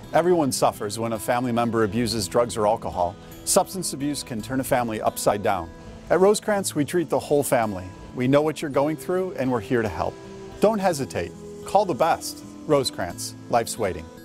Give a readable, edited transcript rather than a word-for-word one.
Everyone suffers when a family member abuses drugs or alcohol. Substance abuse can turn a family upside down. At Rosecrance, we treat the whole family. We know what you're going through, and we're here to help. Don't hesitate. Call the best. Rosecrance. Life's waiting.